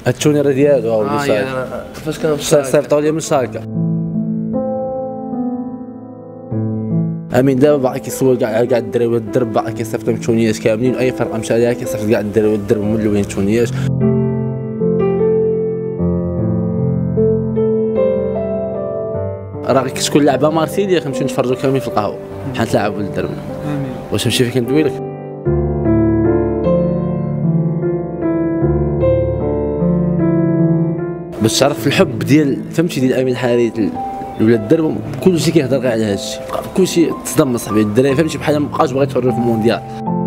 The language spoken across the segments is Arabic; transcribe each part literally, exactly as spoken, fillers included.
التونيره ديالو هو اللي اه صايب. يعني فاش كان في صيفطوا لي من الشركه. امين دابا باقي كيصور كاع كاع الدراري والدرب، باقي كيصيفطوا من تونياش كاملين، اي فرقه مشى عليها كيصيفط كاع الدراري والدرب مولوين تونياش. راه كتكون لعبه مارسيليا كنمشيو نتفرجوا كاملين في القهوه بحال تلعبوا للدرب. واش نمشي فيك ندوي لك؟ باش تعرف الحب ديال فهمتي ديال امين حارث الولاد الدرب، كلشي كيهضر غير على هذا الشيء، كلشي تصدم اصاحبي الدراري فهمتي بحال مابقاش باغي يتفرجوا في المونديال.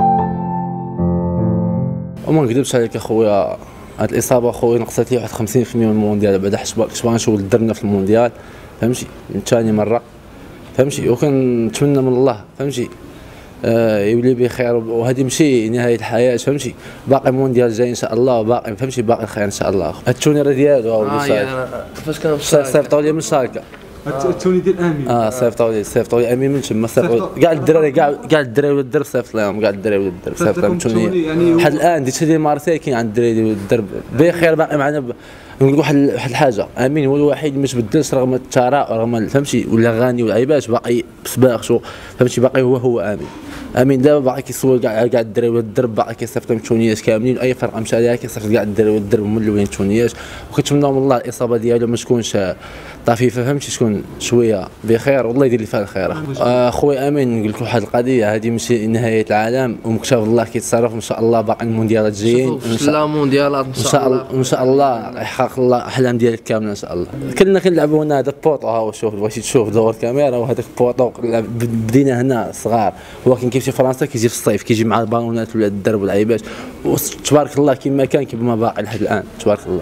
وما نكذبش عليك اخويا، هاد الاصابه اخويا نقصت لي واحد خمسين في المية من المونديال، بعدا حيت كنت باغي نشوف درنا في المونديال فهمتي من ثاني مره فهمتي، وكنتمنى من الله فهمتي آه يولي بخير، وهذه ماشي نهايه الحياه فهمتي، باقي مونديال جاي ان شاء الله، باقي فهمتي باقي الخير ان شاء الله. التونيره ديالو هو اللي صايب. فاش كان في صيفطوا لي من الشركه. التوني ديال امين. اه صيفطوا لي صيفطوا لي امين من تما، صيفطوا كاع الدراري كاع كاع الدراري والدرب صيفط لهم، كاع الدراري والدرب صيفط لهم التوني. لحد الان ديت ديال مارسيل كاين عند الدراري والدرب بخير، باقي معنا. نقول لك واحد واحد الحاجه، امين هو الوحيد اللي ما تبدلش رغم الثراء رغم فهمتي ولا غاني والعيبات، باقي بسباق شو فهمتي، باقي هو هو امين. امين دابا باقي كيصور كاع كاع الدراري والدرب، باقي كيصيفط من تونياش كاملين، اي فرقه مشى عليها كيصيفط كاع الدراري والدرب مولوين تونياش. وكنتمناو من الله الاصابه ديالو ما تكونش طفيفه فهمتي، تكون شويه بخير والله يدير لي فيها الخير. اخويا امين نقول لك واحد القضيه، هذه ماشي نهايه العالم، ومكتاب الله كيتصرف ان شاء الله، باقي المونديالات جايين ان شاء الله، مونديالات ان شاء الله ان شاء الله يحقق الله الاحلام ديالك كامله ان شاء الله. كنا كنلعبوا هنا هذا بوطو، ها هو شوف بغيتي تشوف دور الكاميرا، وهذاك بوطو بدينا هنا صغار، هو كان كيمشي فرنسا كيجي في الصيف كيجي مع البالونات ولا الدرب والعيبات، وتبارك الله كما كان كما باقي لحد الان تبارك الله.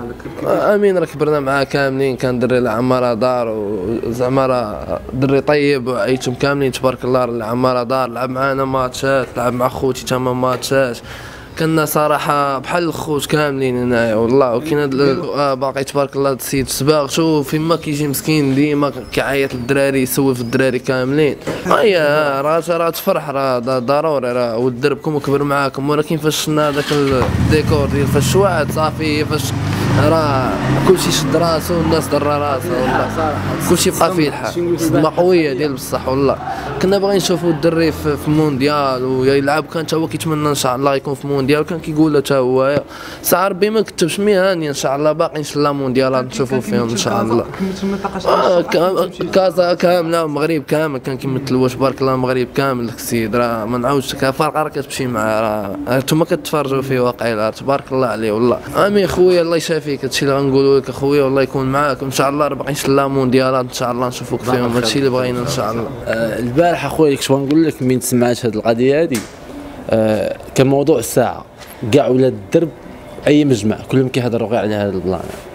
امين راه كبرنا معاه كاملين، كان دري العماره دار وزعما راه دري طيب وعيتهم كاملين تبارك الله. العماره دار لعب معانا ماتشات، لعب مع خوتي تما ماتشات، كنا صراحه بحال الخوت كاملين هنايا والله. وكاين هذا باقي تبارك الله السيد سباغ، شوف فيما كيجي مسكين ديما كيعيط للدراري يسول في الدراري كاملين. هي راه راه تفرح، راه ضروري راه والدربكم وكبر معاكم، ولكن فاش شفنا هذاك الديكور ديال فاش واحد صافي فاش راه كلشي شد راسو والناس درا راسها والله، كلشي بقى فيه الحال. صدمه قويه ديال بصح والله. كنا باغيين نشوفوا الدري في المونديال ويلعب، كان حتى هو كيتمنى ان شاء الله يكون في المونديال، كان كيقول حتى هو ساعه ربي ما كتبش مهني ان شاء الله، باقي ان شاء الله مونديالات نشوفوا فيهم ان شاء الله. آه كازا كامله المغرب كامل كان كيمثلوا تبارك الله، المغرب كامل داك السيد راه ما نعاودش فرقه راه كتمشي معاه، راه نتوما كتفرجوا فيه واقيلا تبارك الله عليه والله. امين خويا الله يشافيك، هادشي اللي غنقولوا لك اخويا والله يكون معاك ان شاء الله، راه باقي ان شاء الله مونديالات ان شاء الله نشوفوك فيهم، هادشي اللي بغينا ان شاء الله. آه البارح اخويا كنت نقول لك من سمعت هذه القضيه هذه آه كان موضوع الساعه، كاع ولاد الدرب اي مجمع كلهم كيهضروا غير على هذا البلان،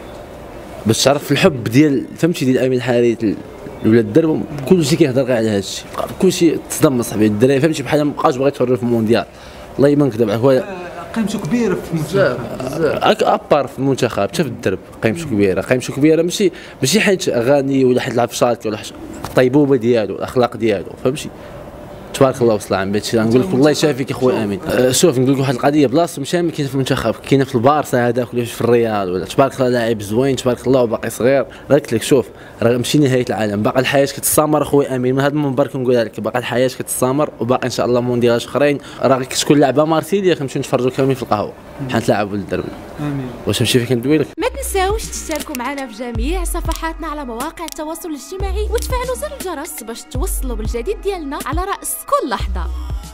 باش تعرف الحب ديال فهمتي ديال امين حارث ولاد الدرب، كلشي كيهضر غير على هذا الشيء، كلشي تصدم اصاحبي الدراري فهمتي بحال مابقاش باغي يتفرجوا في المونديال. والله ما نكذب عليك هو قيمته كبيره في المنتخب بزاف، ابار في المنتخب حتى في الدرب قيمته كبيره، قيمته كبيره ماشي ماشي حيت غني ولا حيت لعب في شارك ولا الطيبوبه ديالو الاخلاق ديالو فهمتي تبارك الله وصل عام بهادشي. نقول لك الله يشافيك اخويا امين. أه شوف نقول لك واحد القضيه، بلاصتو ماشي كاينه في المنتخب، كاينه في البارسا هذاك ولا في الريال ولا تبارك الله لاعب زوين تبارك الله وباقي صغير. قلت لك شوف راه ماشي نهايه العالم، باقي الحياه كتستمر اخويا امين، من هذا المنبر كنقولها لك باقي الحياه كتستمر، وباقي ان شاء الله مونديالات اخرين، راه كتكون لعبه مارسيليا كنمشيو نتفرجوا كاملين في القهوه بحال تلعبوا للدرب. امين. واش نمشي فيك ندوي لك؟ ما تنساوش تشتركوا معنا في جميع صفحاتنا على مواقع التواصل الاجتماعي، وتفعلوا زر الجرس باش توصلوا بالجديد ديالنا على رأس كل لحظه.